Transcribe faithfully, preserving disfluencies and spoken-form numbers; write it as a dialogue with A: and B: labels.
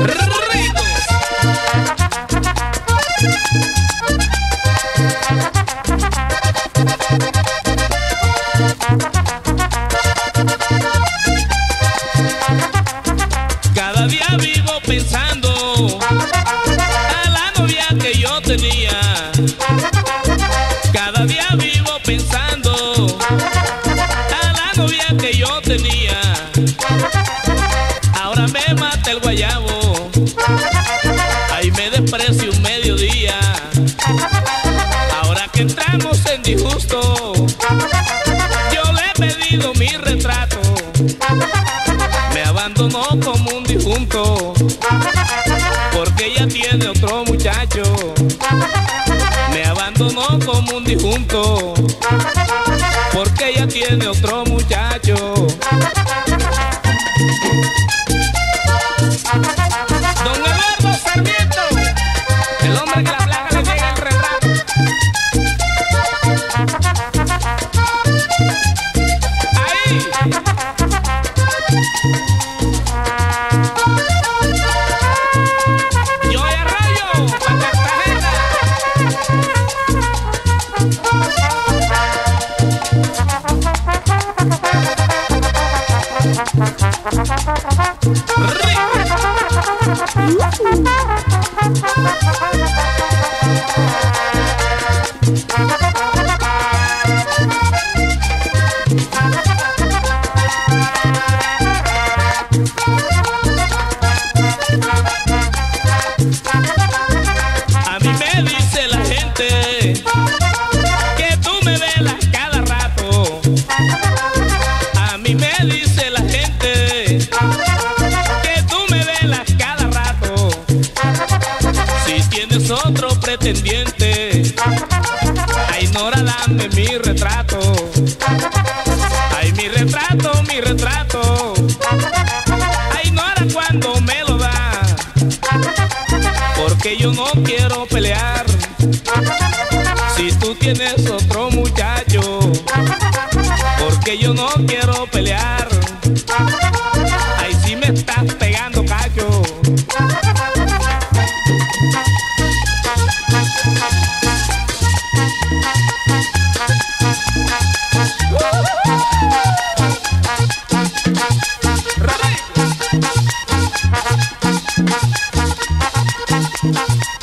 A: Cada día vivo pensando a la novia que yo tenía. Cada día vivo pensando a la novia que yo tenía. Ahora me mata el guayabo, ahí me desprecio un mediodía. Ahora que entramos en disgusto, yo le he pedido mi retrato. Me abandonó como un difunto, porque ella tiene otro muchacho. Me abandonó como un difunto, porque ella tiene otro muchacho. Don Eduardo Sarmiento, el hombre que la plaga le llega el retrato. Ahí. Yo Arroyo, pa' Cartagena. A mí me dice la gente que tú me velas cada rato. A mí me dice la gente que tú me velas cada rato. Si tienes otro pretendiente, ay Nora, dame mi retrato. Ay, mi retrato, mi retrato. Ay Nora, cuando me lo da, porque yo no quiero pelear. Si tú tienes otro muchacho, porque yo no quiero pelear. Ay, si me estás pegando cacho.
B: Right.